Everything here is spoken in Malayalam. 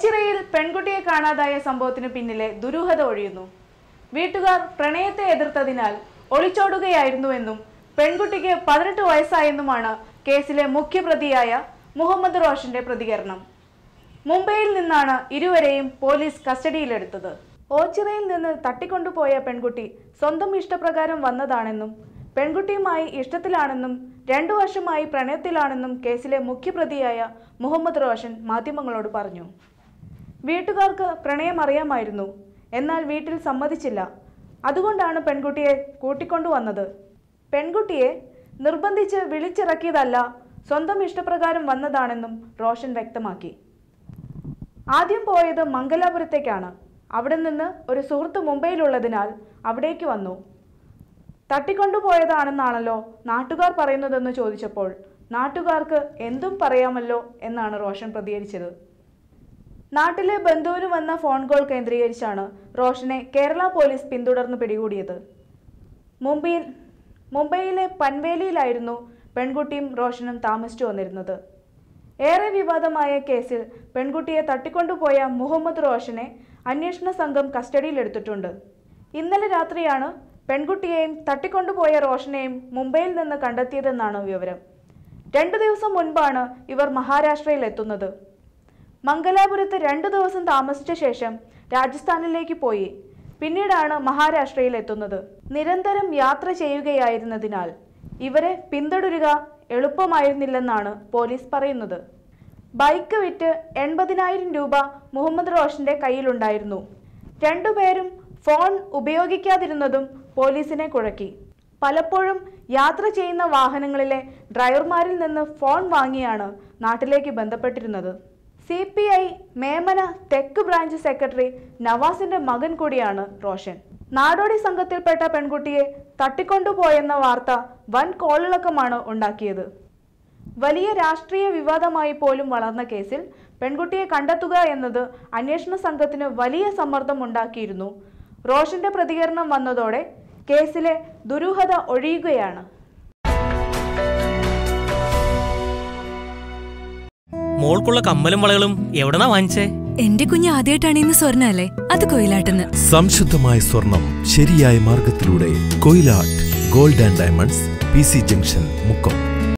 ഓച്ചിറയിൽ പെൺകുട്ടിയെ കാണാതായ സംഭവത്തിന് പിന്നിലെ ദുരൂഹത ഒഴിയുന്നു. വീട്ടുകാർ പ്രണയത്തെ എതിർത്തതിനാൽ ഒളിച്ചോടുകയായിരുന്നുവെന്നും പെൺകുട്ടിക്ക് 18 വയസ്സായെന്നുമാണ് കേസിലെ മുഖ്യപ്രതിയായ മുഹമ്മദ് റോഷന്റെ പ്രതികരണം. മുംബൈയിൽ നിന്നാണ് ഇരുവരെയും പോലീസ് കസ്റ്റഡിയിലെടുത്തത്. ഓച്ചിറയിൽ നിന്ന് തട്ടിക്കൊണ്ടുപോയ പെൺകുട്ടി സ്വന്തം ഇഷ്ടപ്രകാരം വന്നതാണെന്നും പെൺകുട്ടിയുമായി ഇഷ്ടത്തിലാണെന്നും 2 വർഷമായി പ്രണയത്തിലാണെന്നും കേസിലെ മുഖ്യപ്രതിയായ മുഹമ്മദ് റോഷൻ മാധ്യമങ്ങളോട് പറഞ്ഞു. വീട്ടുകാർക്ക് പ്രണയം അറിയാമായിരുന്നു, എന്നാൽ വീട്ടിൽ സമ്മതിച്ചില്ല. അതുകൊണ്ടാണ് പെൺകുട്ടിയെ കൂട്ടിക്കൊണ്ടുവന്നത്. പെൺകുട്ടിയെ നിർബന്ധിച്ച് വിളിച്ചിറക്കിയതല്ല, സ്വന്തം ഇഷ്ടപ്രകാരം വന്നതാണെന്നും റോഷൻ വ്യക്തമാക്കി. ആദ്യം പോയത് മംഗലാപുരത്തേക്കാണ്. അവിടെ നിന്ന് ഒരു സുഹൃത്ത് മുംബൈയിലുള്ളതിനാൽ അവിടേക്ക് വന്നു. തട്ടിക്കൊണ്ടുപോയതാണെന്നാണല്ലോ നാട്ടുകാർ പറയുന്നതെന്ന് ചോദിച്ചപ്പോൾ നാട്ടുകാർക്ക് എന്തും പറയാമല്ലോ എന്നാണ് റോഷൻ പ്രതികരിച്ചത്. നാട്ടിലെ ബന്ധുവിന് വന്ന ഫോൺ കോൾ കേന്ദ്രീകരിച്ചാണ് റോഷനെ കേരള പോലീസ് പിന്തുടർന്ന് പിടികൂടിയത്. മുംബൈയിലെ പൻവേലിയിലായിരുന്നു പെൺകുട്ടിയും റോഷനും താമസിച്ചു വന്നിരുന്നത്. ഏറെ വിവാദമായ കേസിൽ പെൺകുട്ടിയെ തട്ടിക്കൊണ്ടുപോയ മുഹമ്മദ് റോഷനെ അന്വേഷണ സംഘം കസ്റ്റഡിയിലെടുത്തിട്ടുണ്ട്. ഇന്നലെ രാത്രിയാണ് പെൺകുട്ടിയെയും തട്ടിക്കൊണ്ടുപോയ റോഷനെയും മുംബൈയിൽ നിന്ന് കണ്ടെത്തിയതെന്നാണ് വിവരം. 2 ദിവസം മുൻപാണ് ഇവർ മഹാരാഷ്ട്രയിൽ എത്തുന്നത്. മംഗലാപുരത്ത് 2 ദിവസം താമസിച്ച ശേഷം രാജസ്ഥാനിലേക്ക് പോയി പിന്നീടാണ് മഹാരാഷ്ട്രയിൽ എത്തുന്നത്. നിരന്തരം യാത്ര ചെയ്യുകയായിരുന്നതിനാൽ ഇവരെ പിന്തുടരുക എളുപ്പമായിരുന്നില്ലെന്നാണ് പോലീസ് പറയുന്നത്. ബൈക്ക് വിറ്റ് 80,000 രൂപ മുഹമ്മദ് റോഷന്റെ കയ്യിലുണ്ടായിരുന്നു. 2 പേരും ഫോൺ ഉപയോഗിക്കാതിരുന്നതും പോലീസിനെ കുഴക്കി. പലപ്പോഴും യാത്ര ചെയ്യുന്ന വാഹനങ്ങളിലെ ഡ്രൈവർമാരിൽ നിന്ന് ഫോൺ വാങ്ങിയാണ് നാട്ടിലേക്ക് ബന്ധപ്പെട്ടിരുന്നത്. CPI മേമന തെക്ക് ബ്രാഞ്ച് സെക്രട്ടറി നവാസിന്റെ മകൻ കൂടിയാണ് റോഷൻ. നാടോടി സംഘത്തിൽപ്പെട്ട പെൺകുട്ടിയെ തട്ടിക്കൊണ്ടുപോയെന്ന വാർത്ത വൻ കോളിളക്കമാണ് ഉണ്ടാക്കിയത്. വലിയ രാഷ്ട്രീയ വിവാദമായി പോലും വളർന്ന കേസിൽ പെൺകുട്ടിയെ കണ്ടെത്തുക എന്നത് അന്വേഷണ സംഘത്തിന് വലിയ സമ്മർദ്ദം ഉണ്ടാക്കിയിരുന്നു. റോഷന്റെ പ്രതികരണം വന്നതോടെ കേസിലെ ദുരൂഹത ഒഴിയുകയാണ്. മോൾക്കുള്ള കമ്മലും വളകളും എവിടെന്നാ വാങ്ങിച്ചേ? എന്റെ കുഞ്ഞ് ആദ്യമായിട്ടാണ് ഇന്ന് സ്വർണ്ണ അല്ലേ, അത് കൊയിലാട്ടെന്ന്. സംശുദ്ധമായ സ്വർണം ശരിയായ മാർഗത്തിലൂടെ Koyilat gold and diamonds, PC junction, Mukkam.